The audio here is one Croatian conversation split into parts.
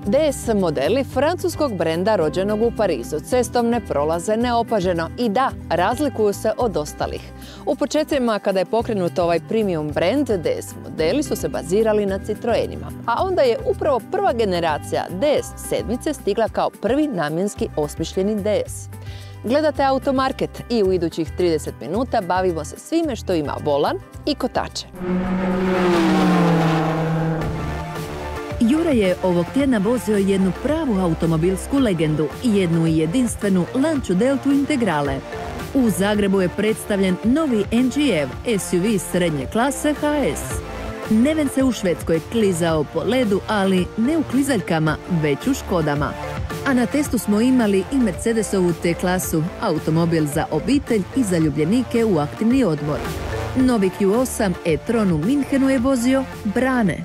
DS modeli francuskog brenda rođenog u Parizu cestovne prolaze neopaženo i da, razlikuju se od ostalih. U početcima kada je pokrenut ovaj premium brend, DS modeli su se bazirali na Citroenima, a onda je upravo prva generacija DS sedmice stigla kao prvi namjenski osmišljeni DS. Gledate Automarket i u idućih 30 minuta bavimo se svime što ima volan i kotače. Jure je ovog tjedna vozio jednu pravu automobilsku legendu i jednu jedinstvenu Lancia Deltu Integrale. U Zagrebu je predstavljen novi NGV SUV srednje klase HS. Neven se u Švedskoj klizao po ledu, ali ne u klizaljkama, već u Škodama. A na testu smo imali i Mercedesovu T-klasu, automobil za obitelj i zaljubljenike u aktivni odmor. Novi Q8 e-tron u Minhenu je vozio Brane.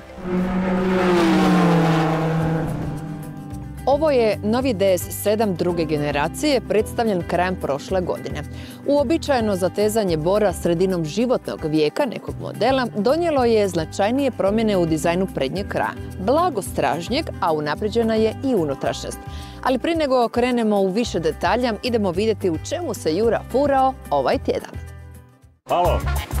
Ovo je novi DS7 druge generacije, predstavljen krajem prošle godine. Uobičajeno zatezanje bora sredinom životnog vijeka nekog modela donijelo je značajnije promjene u dizajnu prednjeg kraja, blago stražnjeg, a unaprijeđena je i unutrašnjost. Ali prije nego krenemo u više detalja, idemo vidjeti u čemu se Jura furao ovaj tjedan. Halo!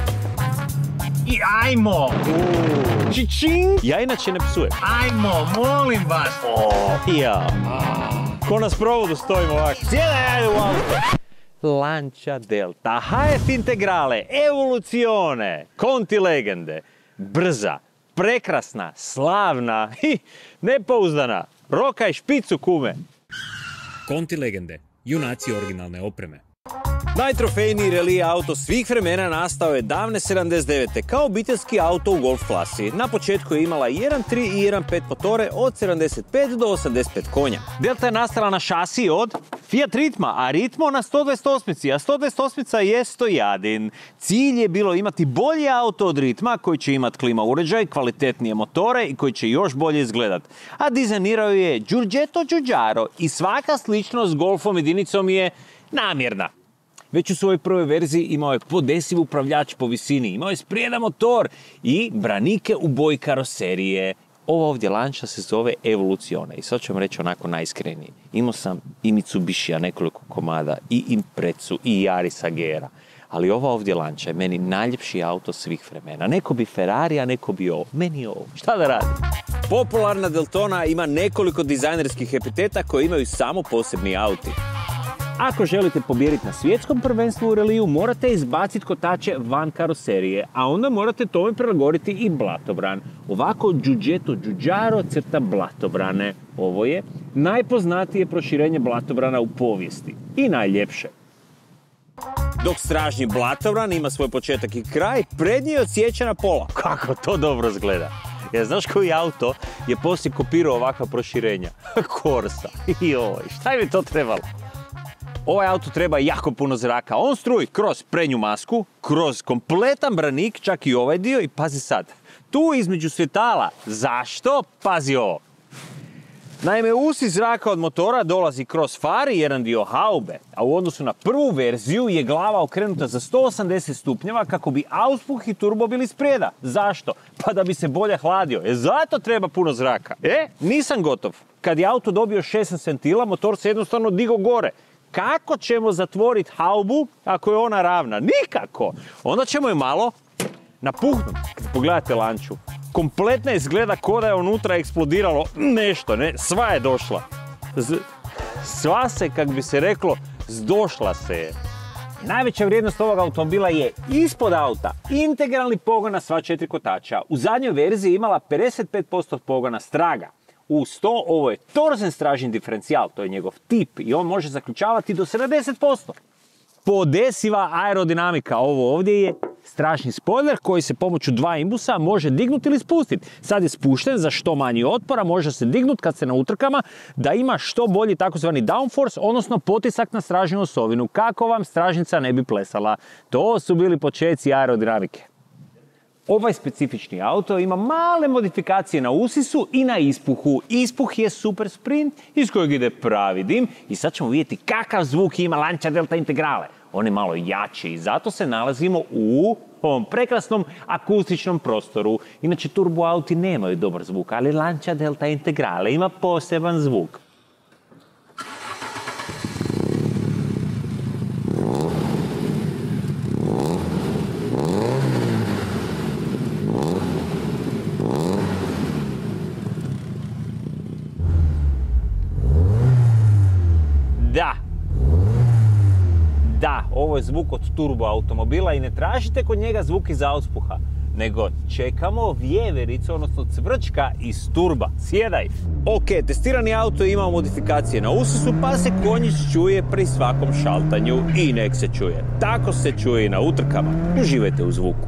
I ajmo! Čičing! Ja inače ne psujem. Ajmo, molim vas! Ja! Ko na sprovodu stojimo ovako? Sjedaj, ajde u auto! Lancia Delta, HF Integrale, Evoluzione, Conti legende. Brza, prekrasna, slavna i nepouzdana. Rokaj špicu, kume! Conti legende, junaci originalne opreme. Najtrofejniji reli auto svih vremena nastao je davne 79. kao obiteljski auto u Golf klasi. Na početku je imala 1.3 i 1.5 motore od 75 do 85 konja. Delta je nastala na šasiji od Fiat Ritma, a Ritmo na 128, a 128 je stojadin. Cilj je bilo imati bolji auto od Ritma koji će imati klima uređaj, kvalitetnije motore i koji će još bolje izgledat. A dizajnirao je Giorgetto Giugiaro i svaka sličnost s Golfom jedinicom je namjerna. Već u svojoj prvoj verziji imao je podesiv upravljač po visini, imao je sprijedan motor i branike u boji karoserije. Ova ovdje Lancia se zove Evoluzione i sad ću vam reći onako najiskrenije. Imao sam i Mitsubishija nekoliko komada, i Imprezu, i Yarisa Agera. Ali ova ovdje Lancia je meni najljepši auto svih vremena. Neko bi Ferrari, a neko bi ovo. Meni je ovo. Šta da radim? Popularna Deltona ima nekoliko dizajnerskih epiteta koje imaju samo posebni auti. Ako želite pobijediti na svjetskom prvenstvu u reliju, morate izbaciti kotače van karoserije, a onda morate tome prilagoditi i blatobran. Ovako Giorgetto Giugiaro crta blatobrane. Ovo je najpoznatije proširenje blatobrana u povijesti i najljepše. Dok stražnji blatobran ima svoj početak i kraj, prednji je odsječen na pola. Kako to dobro izgleda! Ja, znaš koji auto je poslije kopirao ovakva proširenja? Corsa. Joj, šta je mi to trebalo? Ovaj auto treba jako puno zraka. On struji kroz prednju masku, kroz kompletan branik, čak i ovaj dio i pazi sad. Tu između svjetala. Zašto? Pazi ovo. Naime, usis zraka od motora dolazi kroz fari, jedan dio haube, a u odnosu na prvu verziju je glava okrenuta za 180 stupnjeva kako bi auspuh i turbo bili sprijeda. Zašto? Pa da bi se bolje hladio. Zato treba puno zraka. Nisam gotov. Kad je auto dobio 16 ventila, motor se jednostavno digao gore. Kako ćemo zatvoriti haubu ako je ona ravna? Nikako! Onda ćemo je malo napuhnuti. Pogledajte Lanciu. Kompletna izgleda ko da je unutra eksplodiralo nešto, ne? Sva je došla. Sva se, kak bi se reklo, zdošla se je. Najveća vrijednost ovog automobila je ispod auta integralni pogon na sva 4 kotača. U zadnjoj verziji imala 55% pogona straga. Uz to, ovo je torzen stražnji diferencijal, to je njegov tip i on može zaključavati do 70%. Podesiva aerodinamika, ovo ovdje je stražnji spoiler koji se pomoću dva imbusa može dignuti ili spustiti. Sad je spušten za što manji otpora, može se dignuti kad se na utrkama da ima što bolji takozvani downforce, odnosno potisak na stražnju osovinu, kako vam stražnica ne bi plesala. To su bili počeci aerodinamike. Ovaj specifični auto ima male modifikacije na usisu i na ispuhu. Ispuh je super sprint iz kojeg ide pravi dim i sad ćemo vidjeti kakav zvuk ima Lancia Delta Integrale. on je malo jači i zato se nalazimo u ovom prekrasnom akustičnom prostoru. Inače, turbo auti nemaju dobar zvuk, ali Lancia Delta Integrale ima poseban zvuk. Da, ovo je zvuk od turbo automobila i ne tražite kod njega zvuk iz auspuha, nego čekamo vjevericu, odnosno cvrčka iz turba. Sjedaj! Ok, testirani auto ima modifikacije na usisu, pa se konjić čuje pri svakom šaltanju i nek se čuje. Tako se čuje i na utrkama. Uživajte u zvuku.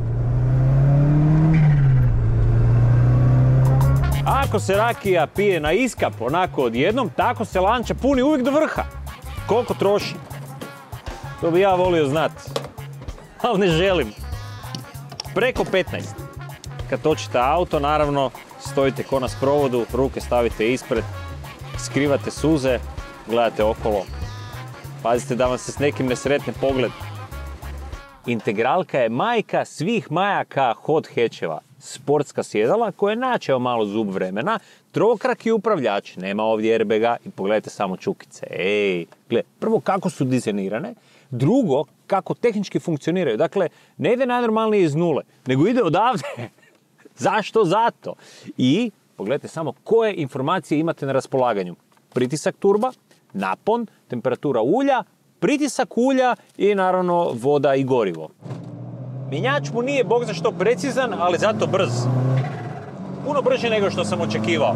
Ako se rakija pije na iskap onako odjednom, tako se Lancia puni uvijek do vrha. Koliko troši? To bi ja volio znati, ali ne želim. Preko 15. Kad točite auto, naravno, stojite ko na sprovodu, ruke stavite ispred, skrivate suze, gledate okolo. Pazite da vam se s nekim ne sretne pogled. Integralka je majka svih majaka hot hatcheva. Sportska sjedala koja je načeo malo zub vremena, trokraki upravljač, nema ovdje airbaga i pogledajte samo čukice. Prvo kako su dizajnirane, drugo kako tehnički funkcioniraju. Dakle, ne ide najnormalnije iz nule, nego ide odavde. Zašto? Zato. I pogledajte samo koje informacije imate na raspolaganju. Pritisak turba, napon, temperatura ulja, pritisak ulja i naravno voda i gorivo. Mjenjač mu nije bog za što precizan, ali zato brz. Puno brže nego što sam očekivao.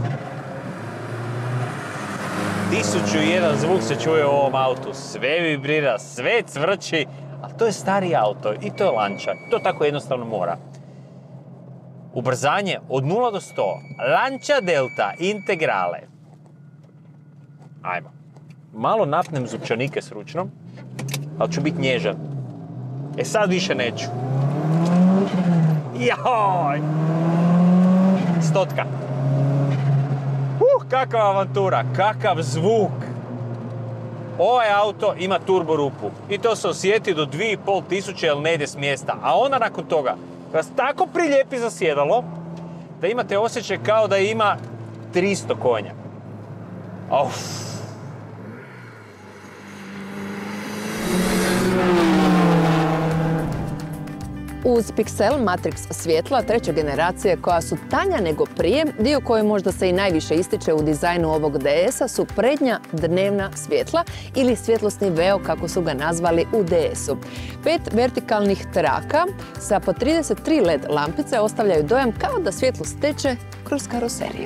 1001 zvuk se čuje u ovom autu. Sve vibrira, sve cvrči, ali to je stari auto i to je Lancia. To tako jednostavno mora. Ubrzanje od 0 do 100. Lancia Delta Integrale. Ajmo. Malo napnem zupčanike s ručnom, ali ću biti nježan. Sad više neću. Joj! 100. Kakva avantura, kakav zvuk! Ovaj auto ima turbo rupu i to se osjeti do 2500 jer ne ide s mjesta. A onda nakon toga vas tako priljepi za sjedalo da imate osjećaj kao da ima 300 konja. Uff! Uz Pixel Matrix svjetla treće generacije koja su tanja nego prije, dio koji možda se i najviše ističe u dizajnu ovog DS-a su prednja dnevna svjetla ili svjetlosni veo kako su ga nazvali u DS-u. 5 vertikalnih traka sa po 33 LED lampice ostavljaju dojam kao da svjetlost teče kroz karoseriju.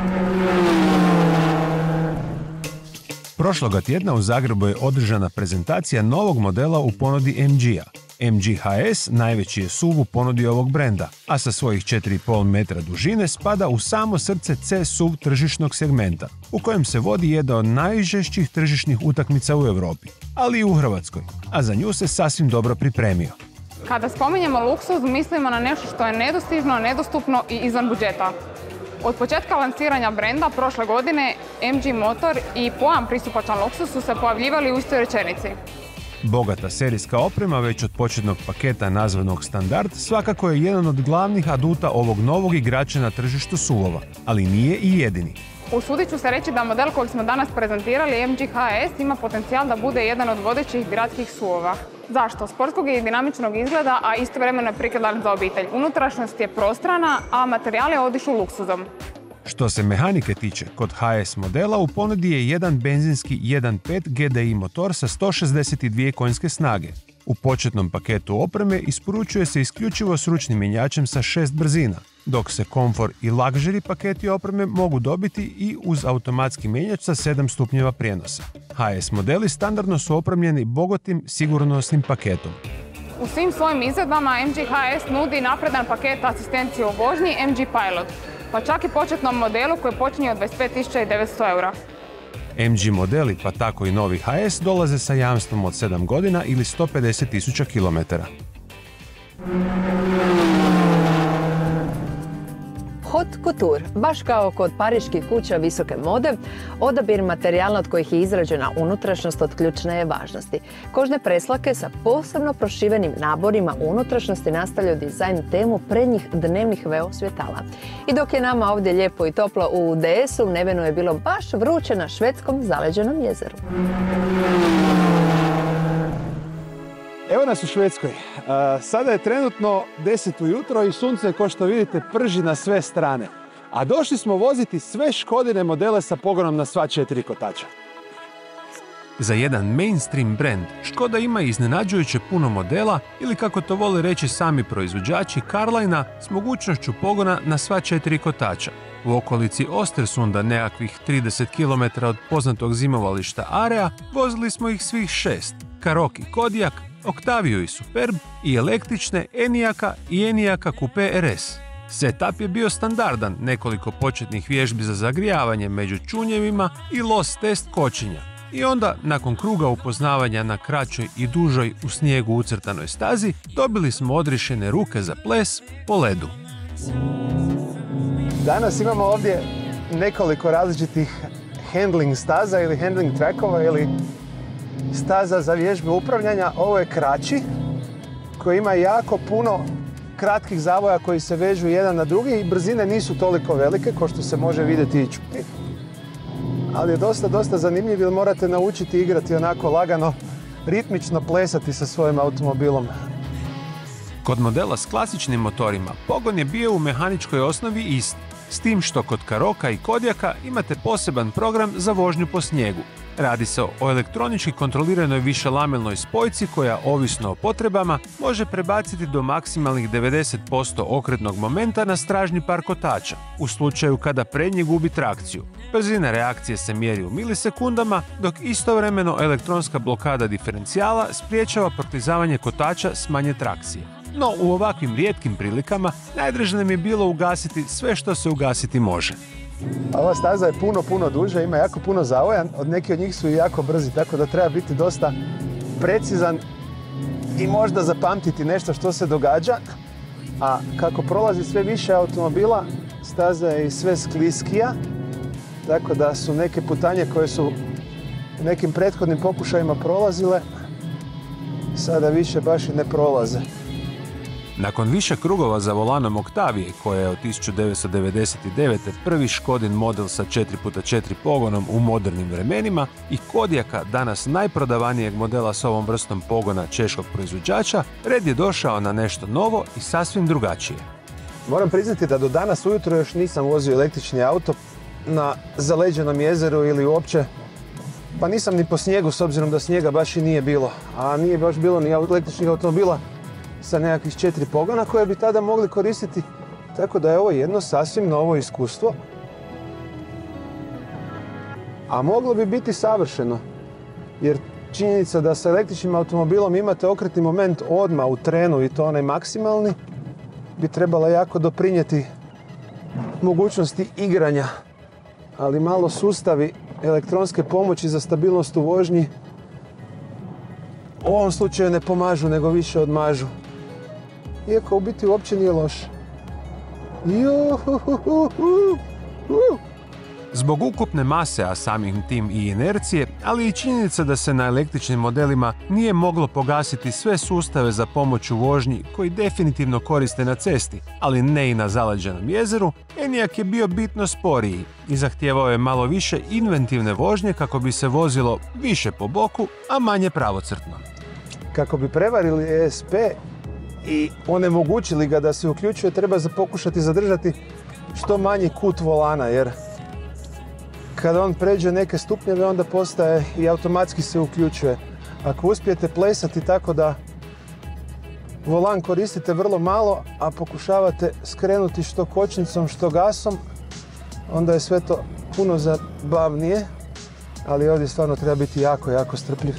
Prošloga tjedna u Zagrebu je održana prezentacija novog modela u ponudi MG-a. MG HS najveći je SUV u ponudi ovog brenda, a sa svojih 4,5 metra dužine spada u samo srce C-SUV tržišnog segmenta, u kojem se vodi jedna od najžešćih tržišnih utakmica u Europi, ali i u Hrvatskoj, a za nju se sasvim dobro pripremio. Kada spominjemo luksuz, mislimo na nešto što je nedostižno, nedostupno i izvan budžeta. Od početka lansiranja brenda prošle godine, MG motor i pojam pristupačan luksuz su se pojavljivali u istoj rečenici. Bogata serijska oprema već od početnog paketa nazvanog Standard svakako je jedan od glavnih aduta ovog novog igrača na tržištu SUV-ova, ali nije i jedini. Usudit ću se reći da model kojeg smo danas prezentirali, MG HS, ima potencijal da bude jedan od vodećih gradskih SUV-ova. Zašto? Sportskog i dinamičnog izgleda, a istovremeno je prikladan za obitelj. Unutrašnjost je prostrana, a materijale odišu luksuzom. Što se mehanike tiče, kod HS modela u ponudi je jedan benzinski 1.5 GDI motor sa 162 konjske snage. U početnom paketu opreme isporučuje se isključivo s ručnim mjenjačem sa 6 brzina, dok se komfor i luxury paketi opreme mogu dobiti i uz automatski mjenjač sa 7 stupnjeva prijenosa. HS modeli standardno su opremljeni bogatim sigurnosnim paketom. U svim svojim izvedbama MG HS nudi napredan paket asistencije u vožnji MG Pilot, pa čak i početnom modelu koji počinje od 25.900 eura. MG modeli, pa tako i novi HS, dolaze sa jamstvom od 7 godina ili 150.000 km. Hot haute couture. Baš kao kod pariških kuća visoke mode, odabir materijala od kojih je izrađena unutrašnjost od ključne je važnosti. Kožne preslake sa posebno prošivenim naborima unutrašnjosti nastavljaju dizajn temu prednjih dnevnih veo svjetala. I dok je nama ovdje lijepo i toplo u DS-u, u Nevenu je bilo baš vruće na švedskom zaleđenom jezeru. Evo nas u Švedskoj. Sada je trenutno 10 ujutro i sunce, kao što vidite, prži na sve strane. A došli smo voziti sve Škodine modele sa pogonom na sva 4 kotača. Za jedan mainstream brand, Škoda ima iznenađujuće puno modela ili, kako to vole reći sami proizvođači, Carlina s mogućnošću pogona na sva 4 kotača. U okolici Ostersunda, nekakvih 30 km od poznatog zimovališta Area, vozili smo ih svih 6. Karoq i Kodiaq, Octaviju i Superb i električne Enyaqa i Enyaq Coupe RS. Setup je bio standardan, nekoliko početnih vježbi za zagrijavanje među čunjevima i los test kočenja. I onda, nakon kruga upoznavanja na kraćoj i dužoj u snijegu ucrtanoj stazi, dobili smo odriješene ruke za ples po ledu. Danas imamo ovdje nekoliko različitih handling staza ili handling trackova ili staza za vježbe upravljanja. Ovo je kraći, koji ima jako puno kratkih zavoja koji se vežu jedan na drugi i brzine nisu toliko velike, kao što se može vidjeti i čuti. Ali je dosta zanimljiv jer morate naučiti igrati onako lagano, ritmično plesati sa svojim automobilom. Kod modela s klasičnim motorima pogon je bio u mehaničkoj osnovi isti, s tim što kod Karoqa i Kodiaqa imate poseban program za vožnju po snijegu. Radi se o elektronički kontroliranoj višelamilnoj spojci koja, ovisno o potrebama, može prebaciti do maksimalnih 90% okretnog momenta na stražnji par kotača, u slučaju kada prednji gubi trakciju. Brzina reakcije se mjeri u milisekundama, dok istovremeno elektronska blokada diferencijala spriječava proklizavanje kotača s manje trakcije. No, u ovakvim rijetkim prilikama najdraže nam je bilo ugasiti sve što se ugasiti može. Ova staza je puno duža, ima jako puno zavoja, neki od njih su i jako brzi, tako da treba biti dosta precizan i možda zapamtiti nešto što se događa. A kako prolazi sve više automobila, staza je i sve skliskija, tako da su neke putanje koje su nekim prethodnim pokušajima prolazile, sada više baš i ne prolaze. Nakon više krugova za volanom Octavije, koja je od 1999. prvi Škodin model sa 4x4 pogonom u modernim vremenima, i Kodiaqa, danas najprodavanijeg modela s ovom vrstom pogona češkog proizvođača, red je došao na nešto novo i sasvim drugačije. Moram priznati da do danas ujutro još nisam vozio električni auto na zaleđenom jezeru ili uopće, pa nisam ni po snijegu, s obzirom da snijega baš i nije bilo, a nije baš bilo ni električnih automobila sa nekakvih 4 pogona koje bi tada mogli koristiti. Tako da je ovo jedno sasvim novo iskustvo. A moglo bi biti savršeno. Jer činjenica da sa električnim automobilom imate okretni moment odmah u trenu i to onaj maksimalni, bi trebala jako doprinijeti mogućnosti igranja. Ali malo sustavi elektronske pomoći za stabilnost u vožnji u ovom slučaju ne pomažu, nego više odmažu. Iako u biti uopće nije loše. Zbog ukupne mase, a samim tim i inercije, ali i činjenica da se na električnim modelima nije moglo pogasiti sve sustave za pomoć u vožnji koji definitivno koriste na cesti, ali ne i na zaleđenom jezeru, Enyaq je bio bitno sporiji i zahtijevao je malo više inventivne vožnje kako bi se vozilo više po boku, a manje pravocrtno. Kako bi prevarili ESP i onemogućili ga da se uključuje, treba pokušati zadržati što manji kut volana, jer kada on pređe neke stupnjeve, onda postaje i automatski se uključuje. Ako uspijete plesati tako da volan koristite vrlo malo, a pokušavate skrenuti što kočnicom, što gasom, onda je sve to puno zabavnije, ali ovdje stvarno treba biti jako strpljiv.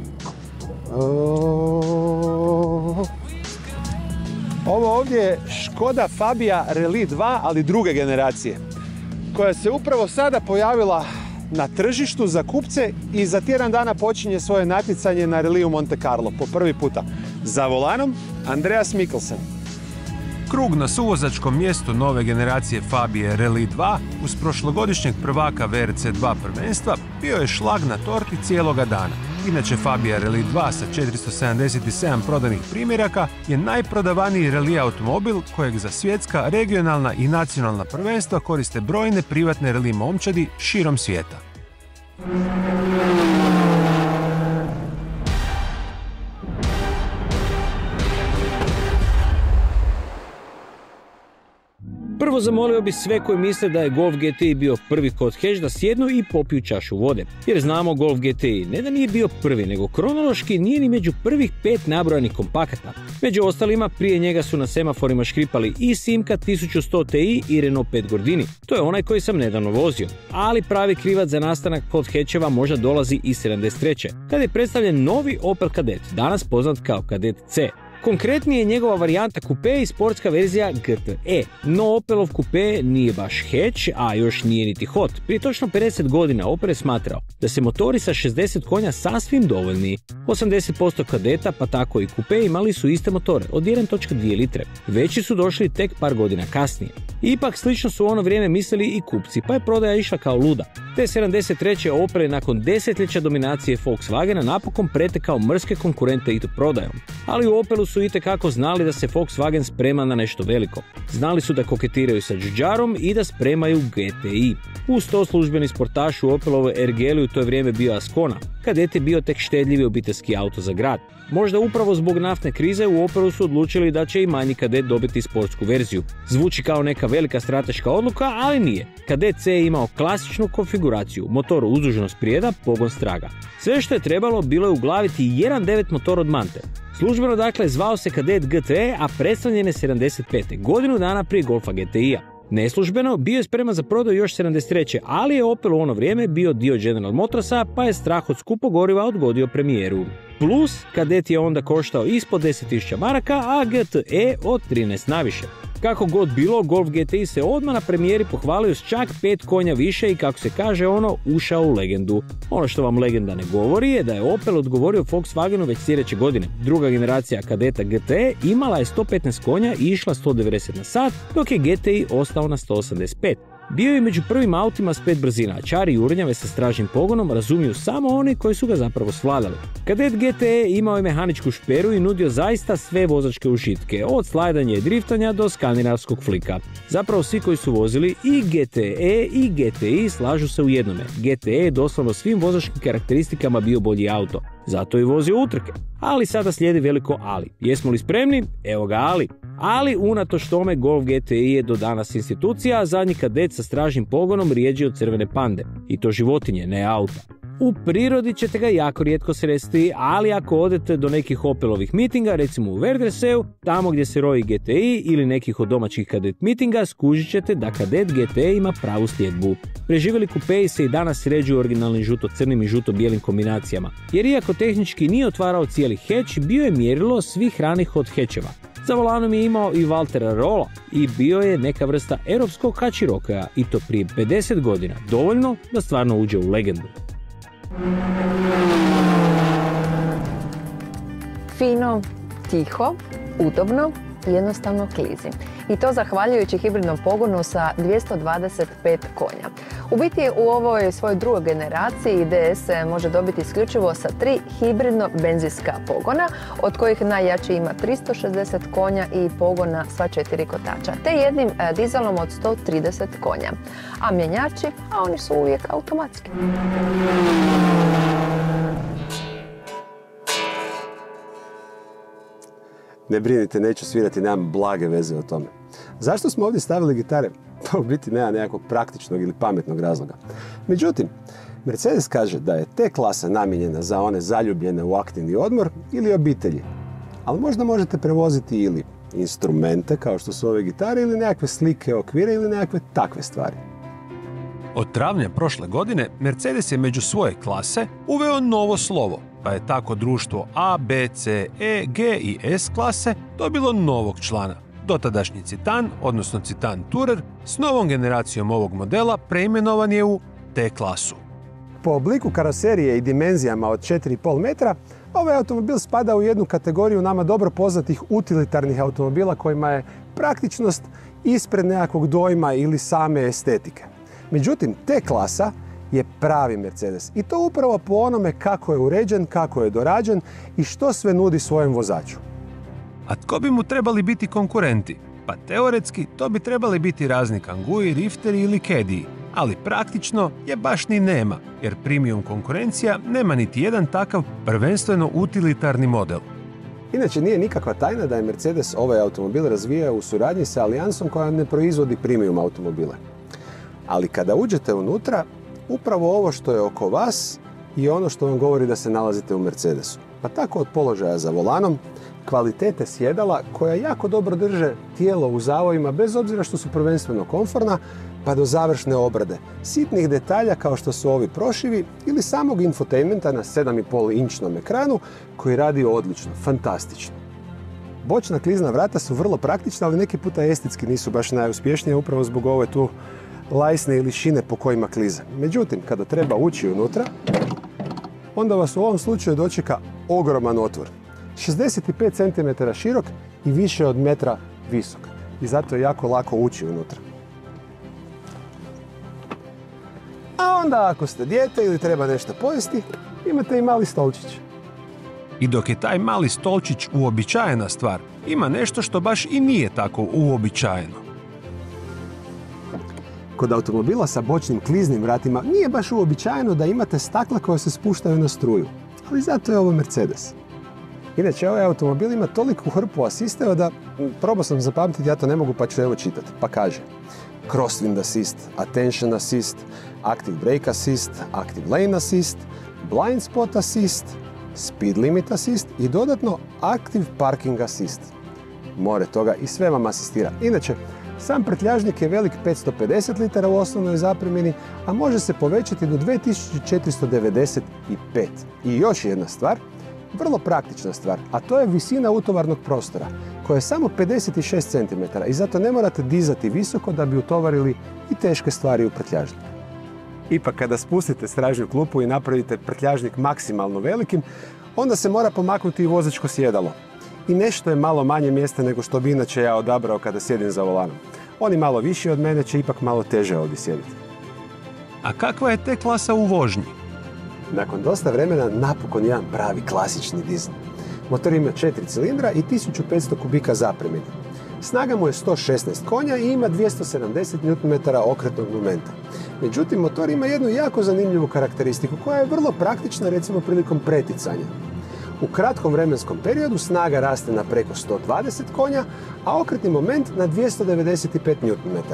Ovo ovdje je Škoda Fabia Rally 2, ali druge generacije, koja se upravo sada pojavila na tržištu za kupce i za tjedan dana počinje svoje natjecanje na Rallyu Monte Carlo po prvi puta. Za volanom Andreas Mikkelsen. Krug na suvozačkom mjestu nove generacije Fabije Rally 2 uz prošlogodišnjeg prvaka VRC2 prvenstva bio je šlag na torti cijeloga dana. Inače, Fabija Rally 2 sa 477 prodanih primjeraka je najprodavaniji rally automobil kojeg za svjetska, regionalna i nacionalna prvenstva koriste brojne privatne rally momčadi širom svijeta. Prvo zamolio bi sve koji misle da je Golf GTI bio prvi kod Hatch da sjednu i popiju čašu vode. Jer znamo, Golf GTI ne da nije bio prvi, nego kronološki nije ni među prvih 5 nabrojanih kompakata. Među ostalima, prije njega su na semaforima škripali i Simca 1100 Ti i Renault 5 Gordini. To je onaj koji sam nedavno vozio. Ali pravi krivac za nastanak kod Hatcheva možda dolazi iz 73. kada je predstavljen novi Opel Kadett, danas poznat kao Kadett C. Konkretnije je njegova varijanta kupe i sportska verzija GTE, no Opelov kupe nije baš Hatch, a još nije niti hot. Prije točno 50 godina Opel je smatrao da se motori sa 60 konja sasvim dovoljni. 80% Kadeta, pa tako i kupe, imali su iste motore od 1.2 litre. Veći su došli tek par godina kasnije. Ipak slično su u ono vrijeme mislili i kupci, pa je prodaja išla kao luda. Te 73. Opel je nakon desetljeća dominacije Volkswagena napokon pretekao mrske konkurente i to prodajom. Ali u Opelu su itekako znali da se Volkswagen sprema na nešto veliko. Znali su da koketiraju sa Giugiarom i da spremaju GTI. Uz to službeni sportaš u Opelovoj ergeli u to vrijeme bio Ascona. Kadett je bio tek štedljivi obiteljski auto za grad. Možda upravo zbog naftne krize u Opelu su odlučili da će i manji Kadett dobiti sportsku verziju. Zvuči kao neka velika strateška odluka, ali nije. Kadett C je imao klasičnu konfiguraciju, motor uzdužno sprijeda, pogon straga. Sve što je trebalo bilo je uglaviti 1.9 motor od Mante. Službeno dakle zvao se Kadett GTE, a predstavljen je 75. godinu dana prije Golfa GTI-a. Neslužbeno bio je spreman za prodaju još 73. ali je Opel u ono vrijeme bio dio General Motorsa, pa je strah od skupog goriva odgodio premijeru. Plus, Kadett je onda koštao ispod 10.000 maraka, a GTE od 13 naviše. Kako god bilo, Golf GTI se odmah na premijeri pohvalio s čak 5 konja više i, kako se kaže, ušao u legendu. Ono što vam legenda ne govori je da je Opel odgovorio Volkswagenu već sljedeće godine. Druga generacija Kadetta GTE imala je 115 konja i išla 190 na sat, dok je GTI ostao na 185. Bio je među prvim autima s 5 brzina, a čari i urnjave sa stražnim pogonom razumiju samo oni koji su ga zapravo svladali. Kadett GTE imao je mehaničku šperu i nudio zaista sve vozačke užitke, od slajdanja i driftanja do skandinavskog flika. Zapravo svi koji su vozili i GTE i GTI slažu se u jednome. GTE je doslovno svim vozačkim karakteristikama bio bolji auto. Zato je vozio utrke. Ali sada slijedi veliko ali. Jesmo li spremni? Evo ga ali. Ali unatoč tome Golf GTI je do danas institucija, a zadnji Kadett sa stražnim pogonom rijeđi od crvene pande. I to životinje, ne auta. U prirodi ćete ga jako rijetko sresti, ali ako odete do nekih Opelovih mitinga, recimo u Verdreseu, tamo gdje se roji GTI, ili nekih od domaćih Kadett mitinga, skužit ćete da Kadett GTI ima pravu sljedbu. Preživjeli kupeji se i danas sređuju originalnim žuto-crnim i žuto-bijelim kombinacijama, jer iako tehnički nije otvarao cijeli Hatch, bio je mjerilo svih ranih od Hatcheva. Za volanom je imao i Valtera Rolla i bio je neka vrsta europskog Hachiroka, i to prije 50 godina, dovoljno da stvarno uđe u legendu. Fino, tiho, udobno i jednostavno klizi. I to zahvaljujući hibridnom pogonu sa 225 konja. U biti u ovoj svojoj drugoj generaciji DS se može dobiti isključivo sa 3 hibridno benzinska pogona, od kojih najjači ima 360 konja i pogona sva 4 kotača, te jednim dizelom od 130 konja. A mjenjači, a oni su uvijek automatski. Ne brinite, neću svirati, nemam blage veze o tome. Zašto smo ovdje stavili gitare? To u biti nema nekakvog praktičnog ili pametnog razloga. Međutim, Mercedes kaže da je te klasa namijenjena za one zaljubljene u aktivni odmor ili obitelji. Ali možda možete prevoziti ili instrumente kao što su ove gitare ili nekakve slike, okvire ili nekakve takve stvari. Od travnja prošle godine Mercedes je među svoje klase uveo novo slovo, pa je tako društvo A, B, C, E, G i S klase dobilo novog člana. Dotadašnji Citan, odnosno Citan Tourer, s novom generacijom ovog modela preimenovan je u T klasu. Po obliku karoserije i dimenzijama od 4,5 metra, ovaj automobil spada u jednu kategoriju nama dobro poznatih utilitarnih automobila kojima je praktičnost ispred nekakvog dojma ili same estetike. Međutim, T-klasa je pravi Mercedes i to upravo po onome kako je uređen, kako je dorađen i što sve nudi svojem vozaču. A tko bi mu trebali biti konkurenti? Pa teoretski to bi trebali biti razni Kangui, Rifteri ili Caddy, ali praktično je baš ni nema, jer premium konkurencija nema niti jedan takav prvenstveno utilitarni model. Inače, nije nikakva tajna da je Mercedes ovaj automobil razvijao u suradnji sa alijansom koja ne proizvodi premium automobile. Ali kada uđete unutra, upravo ovo što je oko vas je ono što vam govori da se nalazite u Mercedesu. Pa tako od položaja za volanom, kvalitete sjedala koja jako dobro drže tijelo u zavojima bez obzira što su prvenstveno komforna, pa do završne obrade, sitnih detalja kao što su ovi prošivi ili samog infotainmenta na 7,5-inčnom ekranu koji radi odlično, fantastično. Bočna klizna vrata su vrlo praktična, ali neki puta estetski nisu baš najuspješnije upravo zbog ove tu lajsne ili šine po kojima klize. Međutim, kada treba ući unutra, onda vas u ovom slučaju dočeka ogroman otvor. 65 cm širok i više od metra visok. I zato je jako lako ući unutra. A onda ako ste dijete ili treba nešto pojesti, imate i mali stolčić. I dok je taj mali stolčić uobičajena stvar, ima nešto što baš i nije tako uobičajeno. Kod automobila sa bočnim kliznim vratima nije baš uobičajeno da imate stakla koja se spuštaju na struju, ali zato je ovo Mercedes. Inače, ovaj automobil ima toliku hrpu asisteva da probao sam zapamtiti, ja to ne mogu pa ću evo čitati. Pa kaže Crosswind Assist, Attention Assist, Active Brake Assist, Active Lane Assist, Blind Spot Assist, Speed Limit Assist i dodatno Active Parking Assist. More toga i sve vam asistira. Inače, sam prtljažnik je velik 550 litara u osnovnoj zapremini, a može se povećati do 2495. I još jedna stvar, vrlo praktična stvar, a to je visina utovarnog prostora, koja je samo 56 cm i zato ne morate dizati visoko da bi utovarili i teške stvari u prtljažnik. Ipak kada spustite stražnju klupu i napravite prtljažnik maksimalno velikim, onda se mora pomaknuti i vozačko sjedalo. I nešto je malo manje mjesta nego što bi inače ja odabrao kada sjedim za volanom. Oni malo viši od mene će ipak malo teže ovdje sjediti. A kakva je T-klasa u vožnji? Nakon dosta vremena napokon jedan pravi klasični dizel. Motor ima 4 cilindra i 1500 kubika zapremine. Snaga mu je 116 konja i ima 270 Nm okretnog momenta. Međutim, motor ima jednu jako zanimljivu karakteristiku koja je vrlo praktična recimo prilikom preticanja. U kratkom vremenskom periodu snaga raste na preko 120 konja, a okretni moment na 295 Nm.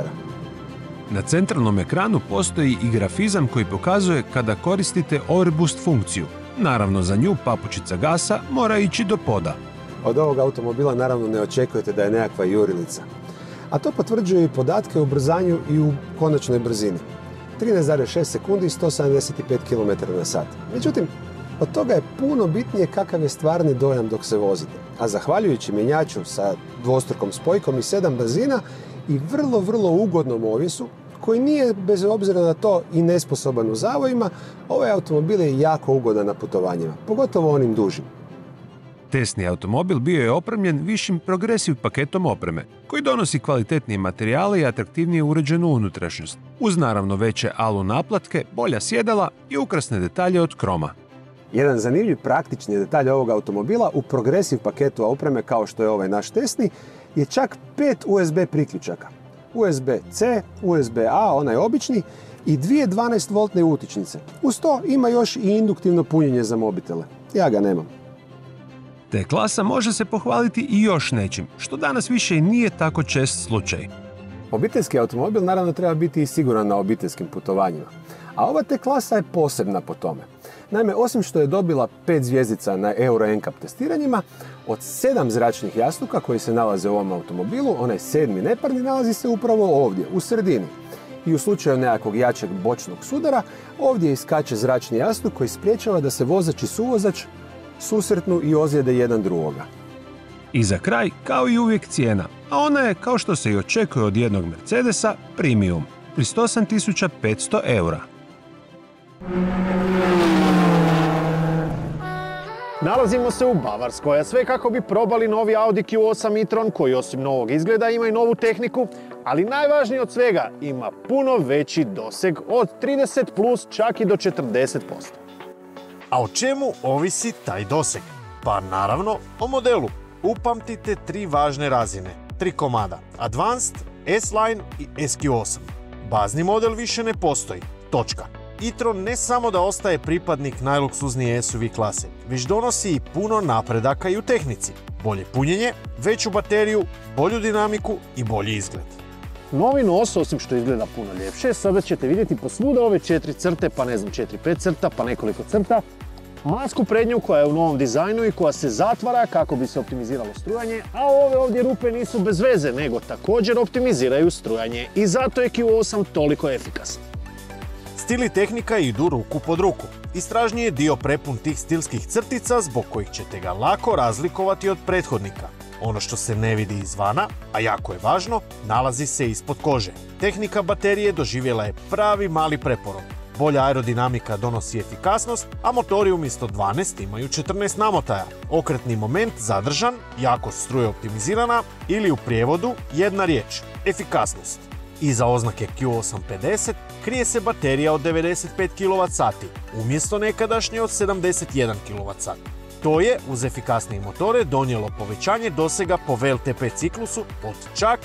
Na centralnom ekranu postoji i grafizam koji pokazuje kada koristite overboost funkciju. Naravno, za nju papučica gasa mora ići do poda. Od ovog automobila naravno ne očekujete da je nekakva jurilica. A to potvrđuje i podatke o brzanju i u konačnoj brzini. 13,6 sekundi i 175 km/h. Međutim, od toga je puno bitnije kakav je stvarni dojam dok se vozite. A zahvaljujući mjenjaču sa dvostrukom spojkom i 7 brzina i vrlo ugodnom ovisu, koji nije bez obzira na to i nesposoban u zavojima, ovaj automobil je jako ugodan na putovanjima, pogotovo onim dužim. Testni automobil bio je opremljen višim progresiv paketom opreme, koji donosi kvalitetnije materijale i atraktivnije uređenu unutrašnjost, uz naravno veće alu naplatke, bolja sjedala i ukrasne detalje od kroma. Jedan zanimljiv praktični detalj ovog automobila u progresiv paketu opreme kao što je ovaj naš testni je čak 5 USB priključaka. USB-C, USB-A, onaj obični, i 2 12-voltne utičnice. Uz to ima još i induktivno punjenje za mobitele. Ja ga nemam. T-klasa može se pohvaliti i još nečim, što danas više nije tako čest slučaj. Obiteljski automobil naravno treba biti i siguran na obiteljskim putovanjima. A ova T-klasa je posebna po tome. Naime, osim što je dobila 5 zvjezdica na Euro NCAP testiranjima, od 7 zračnih jastuka koji se nalaze u ovom automobilu, onaj 7. neparni nalazi se upravo ovdje, u sredini. I u slučaju nekakvog jačeg bočnog sudara, ovdje iskače zračni jastuk koji spriječava da se vozač i suvozač susretnu i ozlijede jedan drugoga. I za kraj, kao i uvijek, cijena, a ona je, kao što se i očekuje od jednog Mercedesa, premium, 38.500 eura. Nalazimo se u Bavarskoj, a sve kako bi probali novi Audi Q8 e-tron koji osim novog izgleda ima i novu tehniku, ali najvažnije od svega ima puno veći doseg od 30 plus čak i do 40%. A o čemu ovisi taj doseg? Pa naravno o modelu. Upamtite 3 važne razine, 3 komada, Advanced, S-Line i SQ8. Bazni model više ne postoji, točka. e-tron ne samo da ostaje pripadnik najluksuznije SUV klase, već donosi i puno napredaka i u tehnici. Bolje punjenje, veću bateriju, bolju dinamiku i bolji izgled. Novi nos, osim što izgleda puno ljepše, sada ćete vidjeti posvuda ove 4 crte, pa ne znam 4-5 crta, pa nekoliko crta. Masku prednju koja je u novom dizajnu i koja se zatvara kako bi se optimiziralo strujanje, a ove ovdje rupe nisu bez veze, nego također optimiziraju strujanje i zato je Q8 toliko efikasan. Stil i tehnika idu ruku pod ruku. Istražnji je dio prepun tih stilskih crtica zbog kojih ćete ga lako razlikovati od prethodnika. Ono što se ne vidi izvana, a jako je važno, nalazi se ispod kože. Tehnika baterije doživjela je pravi mali preporod. Bolja aerodinamika donosi efikasnost, a motori umjesto 12 imaju 14 namotaja. Okretni moment zadržan, jakost struje optimizirana ili u prijevodu jedna riječ – efikasnost. Iza oznake Q850 krije se baterija od 95 kWh umjesto nekadašnje od 71 kWh. To je, uz efikasnije motore, donijelo povećanje dosega po VLTP ciklusu od čak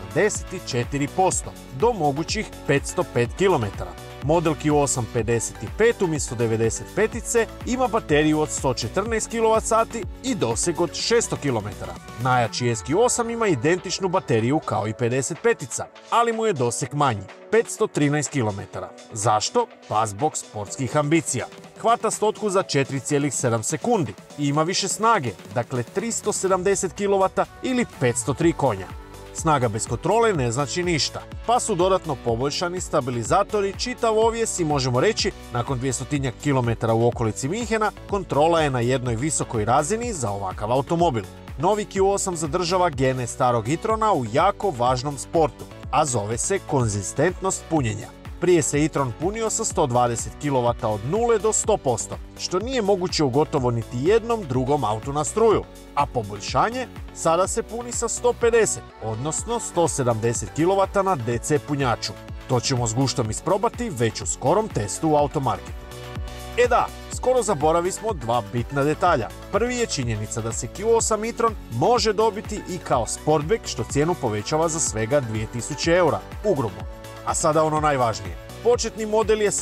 44% do mogućih 505 km. Model Q855 umjesto 95-ice ima bateriju od 114 kWh i doseg od 600 km. Najjači SQ8 ima identičnu bateriju kao i 55-ica, ali mu je doseg manji, 513 km. Zašto? Pa zbog sportskih ambicija. Hvata stotku za 4,7 sekundi i ima više snage, dakle 370 kW ili 503 konja. Snaga bez kontrole ne znači ništa, pa su dodatno poboljšani stabilizatori, čitav ovjes i možemo reći, nakon 200 km u okolici Minhena, kontrola je na jednoj visokoj razini za ovakav automobil. Novi Q8 zadržava gene starog e-trona u jako važnom sportu, a zove se konzistentnost punjenja. Prije se e-tron punio sa 120 kW od 0 do 100%, što nije moguće u gotovo niti jednom drugom autu na struju. A poboljšanje sada se puni sa 150, odnosno 170 kW na DC punjaču. To ćemo s guštom isprobati već u skorom testu u automarketu. E da, skoro zaboravi smo 2 bitna detalja. Prvi je činjenica da se Q8 e-tron može dobiti i kao sportback, što cijenu povećava za svega 2000 eura, ugrubo. A sada ono najvažnije. Početni model je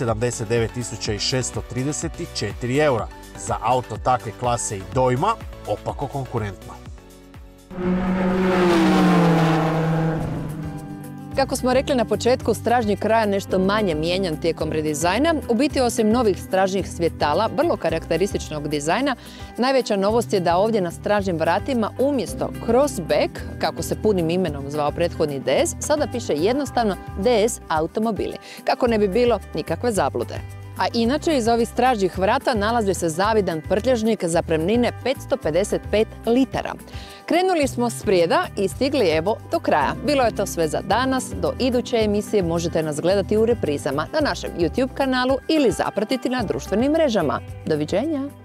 79.634 eura. Za auto takve klase i dojma, opako konkurentno. Kako smo rekli na početku, stražnji kraj nešto manje mijenjan tijekom redizajna. U biti, osim novih stražnjih svjetala, vrlo karakterističnog dizajna, najveća novost je da ovdje na stražnjim vratima umjesto Crossback, kako se punim imenom zvao prethodni DS, sada piše jednostavno DS automobili, kako ne bi bilo nikakve zablude. A inače, iz ovih stražnjih vrata nalazi se zavidan prtljažnik zapremnine 555 litara. Krenuli smo sprijeda i stigli evo do kraja. Bilo je to sve za danas. Do iduće emisije možete nas gledati u reprizama na našem YouTube kanalu ili zapratiti na društvenim mrežama. Doviđenja!